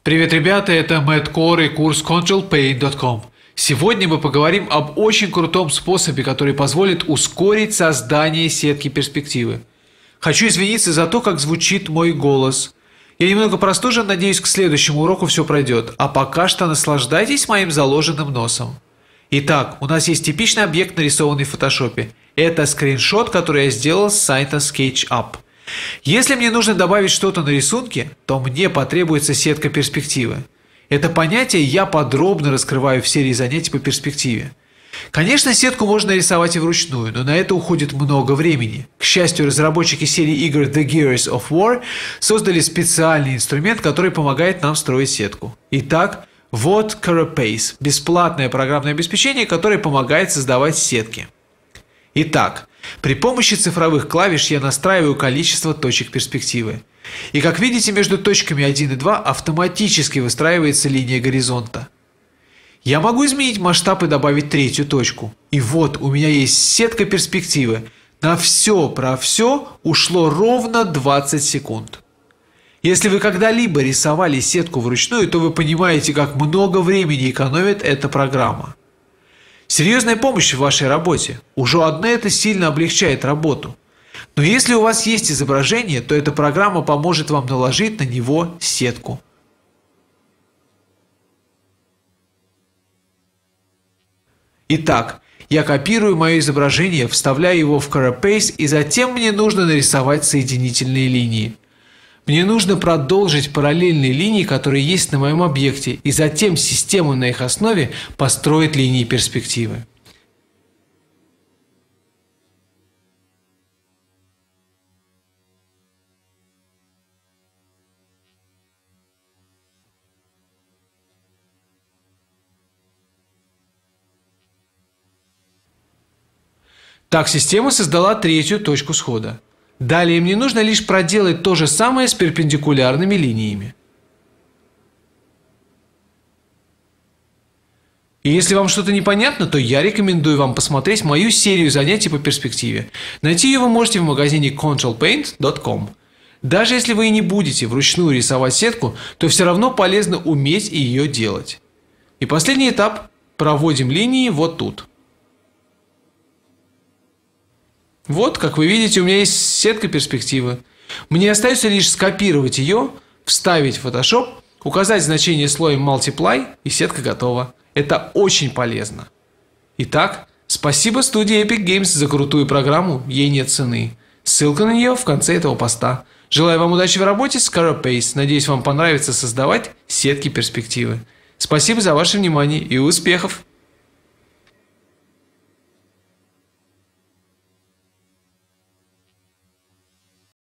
Привет, ребята, это Мэтт Кор и курс ControlPaint.com. Сегодня мы поговорим об очень крутом способе, который позволит ускорить создание сетки перспективы. Хочу извиниться за то, как звучит мой голос. Я немного простужен, надеюсь, к следующему уроку все пройдет, а пока что наслаждайтесь моим заложенным носом. Итак, у нас есть типичный объект, нарисованный в фотошопе. Это скриншот, который я сделал с сайта SketchUp. Если мне нужно добавить что-то на рисунке, то мне потребуется сетка перспективы. Это понятие я подробно раскрываю в серии занятий по перспективе. Конечно, сетку можно рисовать и вручную, но на это уходит много времени. К счастью, разработчики серии игр The Gears of War создали специальный инструмент, который помогает нам строить сетку. Итак, вот Carapace – бесплатное программное обеспечение, которое помогает создавать сетки. Итак, при помощи цифровых клавиш я настраиваю количество точек перспективы. И как видите, между точками 1 и 2 автоматически выстраивается линия горизонта. Я могу изменить масштаб и добавить третью точку. И вот у меня есть сетка перспективы. На все про все ушло ровно 20 секунд. Если вы когда-либо рисовали сетку вручную, то вы понимаете, как много времени экономит эта программа. Серьезная помощь в вашей работе. Уже одно это сильно облегчает работу. Но если у вас есть изображение, то эта программа поможет вам наложить на него сетку. Итак, я копирую мое изображение, вставляю его в Carapace, и затем мне нужно нарисовать соединительные линии. Мне нужно продолжить параллельные линии, которые есть на моем объекте, и затем система на их основе построит линии перспективы. Так, система создала третью точку схода. Далее мне нужно лишь проделать то же самое с перпендикулярными линиями. И если вам что-то непонятно, то я рекомендую вам посмотреть мою серию занятий по перспективе. Найти ее вы можете в магазине ControlPaint.com. Даже если вы и не будете вручную рисовать сетку, то все равно полезно уметь ее делать. И последний этап – проводим линии вот тут. Вот, как вы видите, у меня есть сетка перспективы. Мне остается лишь скопировать ее, вставить в Photoshop, указать значение слоем Multiply, и сетка готова. Это очень полезно. Итак, спасибо студии Epic Games за крутую программу, ей нет цены. Ссылка на нее в конце этого поста. Желаю вам удачи в работе с Carapace. Надеюсь, вам понравится создавать сетки перспективы. Спасибо за ваше внимание и успехов!